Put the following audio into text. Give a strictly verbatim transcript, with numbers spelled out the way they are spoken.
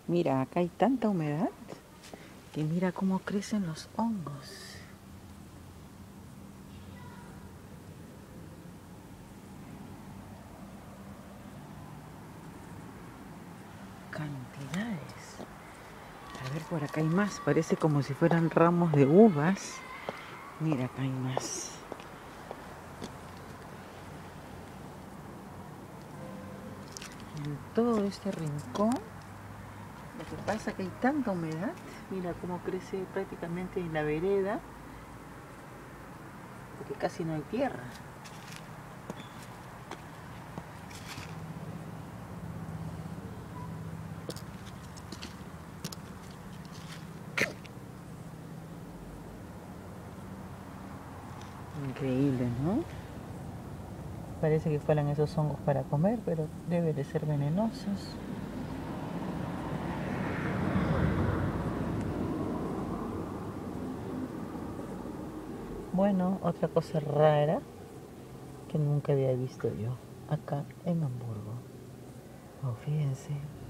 Mira, acá hay tanta humedad que mira cómo crecen los hongos. Cantidades. A ver, por acá hay más. Parece como si fueran ramos de uvas. Mira, acá hay más. En todo este rincón, lo que pasa es que hay tanta humedad. Mira cómo crece prácticamente en la vereda, porque casi no hay tierra. Increíble, ¿no? Parece que fueran esos hongos para comer, pero deben de ser venenosos. Bueno, otra cosa rara que nunca había visto yo acá en Hamburgo. Oh, fíjense.